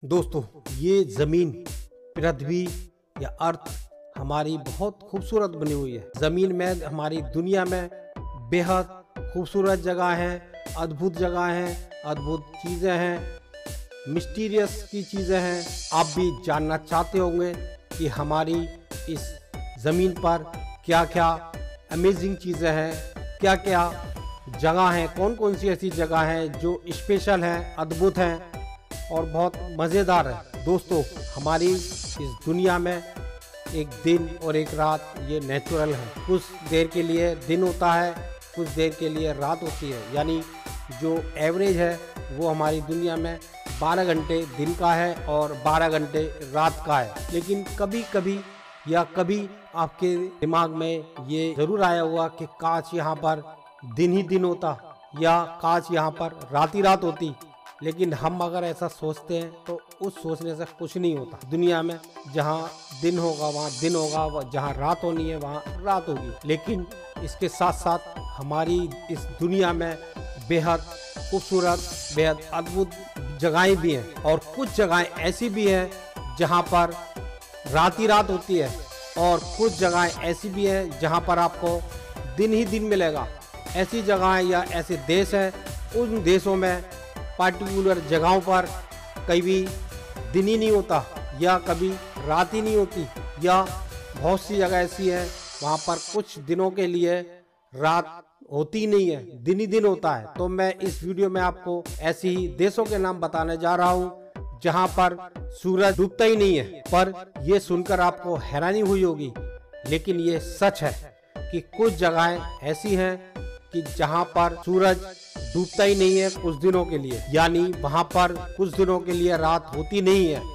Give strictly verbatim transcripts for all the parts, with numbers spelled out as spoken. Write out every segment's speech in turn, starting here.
दोस्तों, ये ज़मीन पृथ्वी या अर्थ हमारी बहुत खूबसूरत बनी हुई है। ज़मीन में हमारी दुनिया में बेहद खूबसूरत जगह हैं, अद्भुत जगह हैं, अद्भुत चीज़ें हैं, मिस्टीरियस की चीज़ें हैं। आप भी जानना चाहते होंगे कि हमारी इस ज़मीन पर क्या क्या अमेजिंग चीज़ें हैं, क्या क्या जगह हैं, कौन कौन सी ऐसी जगह हैं जो स्पेशल हैं, अद्भुत हैं और बहुत मज़ेदार है। दोस्तों, हमारी इस दुनिया में एक दिन और एक रात ये नेचुरल है। कुछ देर के लिए दिन होता है, कुछ देर के लिए रात होती है। यानी जो एवरेज है वो हमारी दुनिया में बारह घंटे दिन का है और बारह घंटे रात का है। लेकिन कभी कभी या कभी आपके दिमाग में ये ज़रूर आया हुआ कि काश यहाँ पर दिन ही दिन होता या काश यहाँ पर रात ही रात होती। लेकिन हम अगर ऐसा सोचते हैं तो उस सोचने से कुछ नहीं होता। दुनिया में जहाँ दिन होगा वहाँ दिन होगा, जहाँ रात होनी है वहाँ रात होगी। लेकिन इसके साथ साथ हमारी इस दुनिया में बेहद खूबसूरत, बेहद अद्भुत जगहें भी हैं और कुछ जगहें ऐसी भी हैं जहाँ पर रात ही रात होती है और कुछ जगहें ऐसी भी हैं जहाँ पर आपको दिन ही दिन मिलेगा। ऐसी जगहें या ऐसे देश हैं, उन देशों में पार्टिकुलर जगहों पर कभी दिन ही नहीं होता या कभी रात ही नहीं होती, या बहुत सी जगह ऐसी है वहाँ पर कुछ दिनों के लिए रात होती नहीं है, दिन ही दिन होता है। तो मैं इस वीडियो में आपको ऐसे ही देशों के नाम बताने जा रहा हूँ जहाँ पर सूरज डूबता ही नहीं है। पर यह सुनकर आपको हैरानी हुई होगी, लेकिन ये सच है कि कुछ जगहें ऐसी हैं कि जहाँ पर सूरज डूबता ही नहीं है कुछ दिनों के लिए। यानी वहाँ पर कुछ दिनों के लिए रात होती नहीं है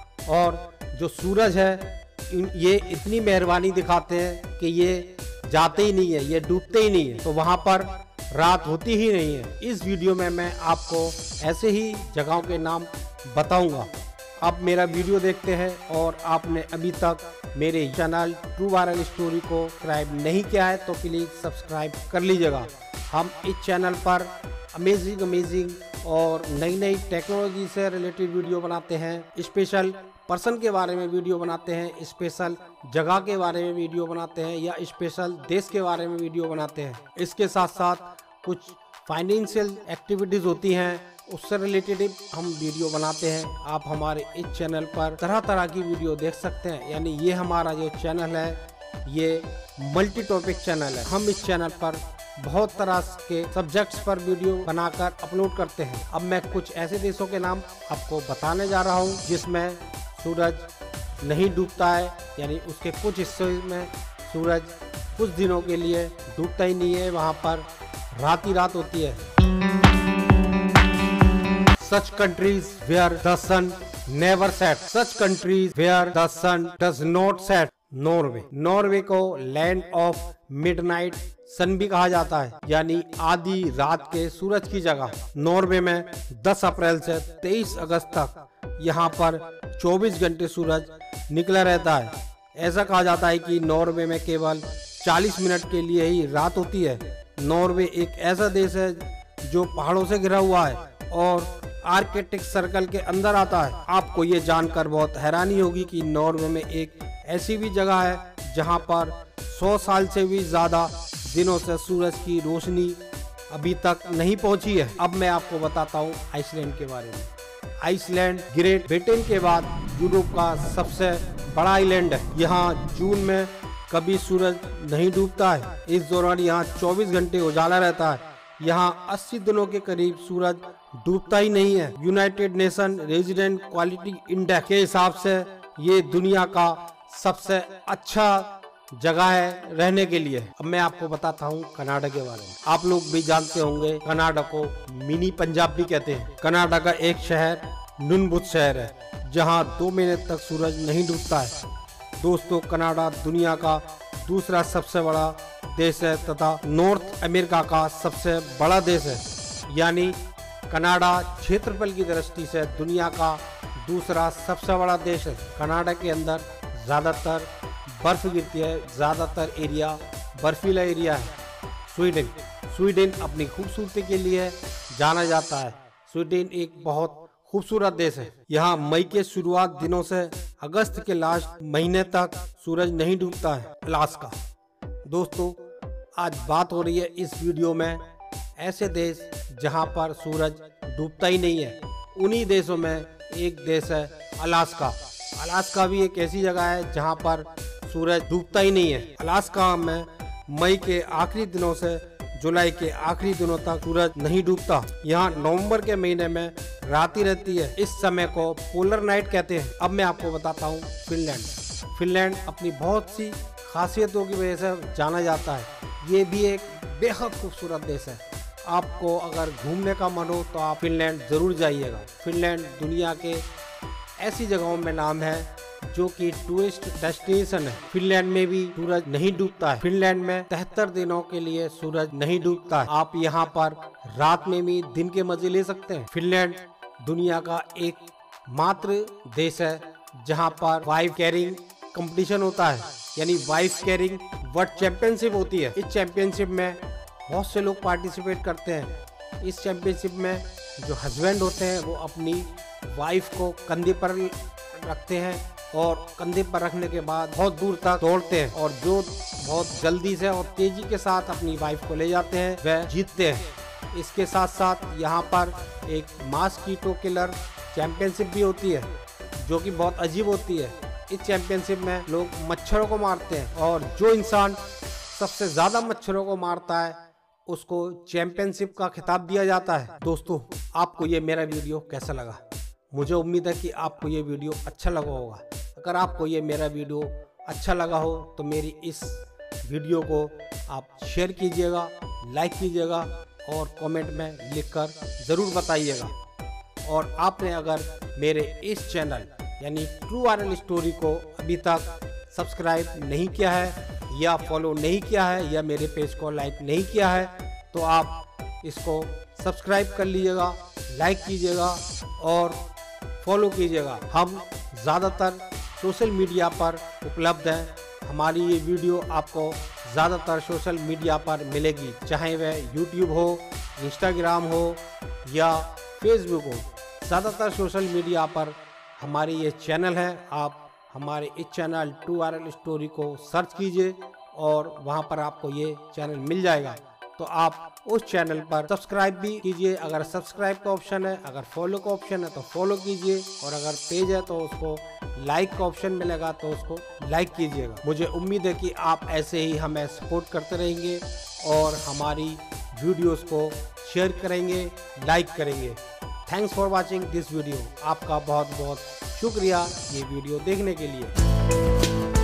और जो सूरज है ये इतनी मेहरबानी दिखाते हैं कि ये जाते ही नहीं है, ये डूबते ही नहीं है, तो वहाँ पर रात होती ही नहीं है। इस वीडियो में मैं आपको ऐसे ही जगहों के नाम बताऊंगा। आप मेरा वीडियो देखते हैं और आपने अभी तक मेरे चैनल ट्रू वायरल स्टोरी को सब्सक्राइब नहीं किया है तो प्लीज़ सब्सक्राइब कर लीजिएगा। हम इस चैनल पर अमेजिंग अमेजिंग और नई नई टेक्नोलॉजी से रिलेटेड वीडियो बनाते हैं, स्पेशल पर्सन के बारे में वीडियो बनाते हैं, स्पेशल जगह के बारे में वीडियो बनाते हैं या स्पेशल देश के बारे में वीडियो बनाते हैं। इसके साथ साथ कुछ फाइनेंशियल एक्टिविटीज़ होती हैं, उससे रिलेटेड हम वीडियो बनाते हैं। आप हमारे इस चैनल पर तरह तरह की वीडियो देख सकते हैं। यानी ये हमारा जो चैनल है ये मल्टी टॉपिक चैनल है। हम इस चैनल पर बहुत तरह के सब्जेक्ट्स पर वीडियो बनाकर अपलोड करते हैं। अब मैं कुछ ऐसे देशों के नाम आपको बताने जा रहा हूँ जिसमें सूरज नहीं डूबता है, यानी उसके कुछ हिस्सों में सूरज कुछ दिनों के लिए डूबता ही नहीं है, वहाँ पर रात ही रात होती है। Such countries where the sun never sets. Such countries where the sun does not set. Norway. Norway को लैंड ऑफ मिडनाइट सन भी कहा जाता है, यानी आधी रात के सूरज की जगह। नॉर्वे में दस अप्रैल से तेईस अगस्त तक यहाँ पर चौबीस घंटे सूरज निकला रहता है। ऐसा कहा जाता है कि नॉर्वे में केवल चालीस मिनट के लिए ही रात होती है। नॉर्वे एक ऐसा देश है जो पहाड़ों से घिरा हुआ है और आर्कटिक सर्कल के अंदर आता है। आपको ये जानकर बहुत हैरानी होगी कि नॉर्वे में एक ऐसी भी जगह है जहां पर सौ साल से भी ज़्यादा दिनों से सूरज की रोशनी अभी तक नहीं पहुंची है। अब मैं आपको बताता हूं आइसलैंड के बारे में। आइसलैंड ग्रेट ब्रिटेन के बाद यूरोप का सबसे बड़ा आइलैंड है। यहाँ जून में कभी सूरज नहीं डूबता है। इस दौरान यहाँ चौबीस घंटे उजाला रहता है। यहाँ अस्सी दिनों के करीब सूरज डूबता ही नहीं है। United Nation resident quality index के हिसाब से ये दुनिया का सबसे अच्छा जगह है रहने के लिए। अब मैं आपको बताता हूँ कनाडा के बारे में। आप लोग भी जानते होंगे कनाडा को मिनी पंजाब भी कहते हैं। कनाडा का एक शहर नुनबुत शहर है जहाँ दो महीने तक सूरज नहीं डूबता है। दोस्तों, कनाडा दुनिया का दूसरा सबसे बड़ा देश है तथा नॉर्थ अमेरिका का सबसे बड़ा देश है। यानी कनाडा क्षेत्रफल की दृष्टि से दुनिया का दूसरा सबसे बड़ा देश है। कनाडा के अंदर ज़्यादातर बर्फ़ गिरती है, ज़्यादातर एरिया बर्फीला एरिया है। स्वीडन स्वीडन अपनी खूबसूरती के लिए जाना जाता है। स्वीडन एक बहुत खूबसूरत देश है। यहाँ मई के शुरुआत दिनों से अगस्त के लास्ट महीने तक सूरज नहीं डूबता है। अलास्का। दोस्तों, आज बात हो रही है इस वीडियो में ऐसे देश जहाँ पर सूरज डूबता ही नहीं है। उन्हीं देशों में एक देश है अलास्का। अलास्का भी एक ऐसी जगह है जहाँ पर सूरज डूबता ही नहीं है। अलास्का में मई के आखिरी दिनों से जुलाई के आखिरी दिनों तक सूरज नहीं डूबता। यहाँ नवंबर के महीने में रात ही रहती है। इस समय को पोलर नाइट कहते हैं। अब मैं आपको बताता हूँ फिनलैंड। फिनलैंड अपनी बहुत सी खासियतों की वजह से जाना जाता है। ये भी एक बेहद खूबसूरत देश है। आपको अगर घूमने का मन हो तो आप फिनलैंड जरूर जाइएगा। फिनलैंड दुनिया के ऐसी जगहों में नाम है जो कि टूरिस्ट डेस्टिनेशन है। फिनलैंड में भी सूरज नहीं डूबता है। फिनलैंड में तिहत्तर दिनों के लिए सूरज नहीं डूबता है। आप यहाँ पर रात में भी दिन के मजे ले सकते हैं। फिनलैंड दुनिया का एक मात्र देश है जहाँ पर वाइफ कैरिंग कंपटीशन होता है, यानी वाइफ कैरिंग वर्ल्ड चैंपियनशिप होती है। इस चैंपियनशिप में बहुत से लोग पार्टिसिपेट करते हैं। इस चैंपियनशिप में जो हस्बैंड होते हैं वो अपनी वाइफ को कंधे पर रखते हैं और कंधे पर रखने के बाद बहुत दूर तक दौड़ते हैं, और जो बहुत जल्दी से और तेजी के साथ अपनी वाइफ को ले जाते हैं वह जीतते हैं। इसके साथ साथ यहाँ पर एक मॉस्किटो किलर चैंपियनशिप भी होती है जो कि बहुत अजीब होती है। इस चैंपियनशिप में लोग मच्छरों को मारते हैं और जो इंसान सबसे ज्यादा मच्छरों को मारता है उसको चैंपियनशिप का खिताब दिया जाता है। दोस्तों, आपको ये मेरा वीडियो कैसा लगा? मुझे उम्मीद है कि आपको ये वीडियो अच्छा लगा होगा। अगर आपको ये मेरा वीडियो अच्छा लगा हो तो मेरी इस वीडियो को आप शेयर कीजिएगा, लाइक कीजिएगा और कमेंट में लिखकर ज़रूर बताइएगा। और आपने अगर मेरे इस चैनल यानी ट्रू आर एल स्टोरी को अभी तक सब्सक्राइब नहीं किया है या फॉलो नहीं किया है या मेरे पेज को लाइक नहीं किया है तो आप इसको सब्सक्राइब कर लीजिएगा, लाइक कीजिएगा और फॉलो कीजिएगा। हम ज़्यादातर सोशल मीडिया पर उपलब्ध हैं। हमारी ये वीडियो आपको ज़्यादातर सोशल मीडिया पर मिलेगी, चाहे वह यूट्यूब हो, इंस्टाग्राम हो या फेसबुक हो। ज़्यादातर सोशल मीडिया पर हमारी ये चैनल है। आप हमारे इस channel true R L story को सर्च कीजिए और वहाँ पर आपको ये चैनल मिल जाएगा। तो आप उस चैनल पर सब्सक्राइब भी कीजिए अगर सब्सक्राइब का ऑप्शन है, अगर फॉलो का ऑप्शन है तो फॉलो कीजिए, और अगर पेज है तो उसको लाइक का ऑप्शन मिलेगा तो उसको लाइक कीजिएगा। मुझे उम्मीद है कि आप ऐसे ही हमें सपोर्ट करते रहेंगे और हमारी वीडियोस को शेयर करेंगे, लाइक करेंगे। Thanks for watching this video. आपका बहुत बहुत शुक्रिया ये वीडियो देखने के लिए।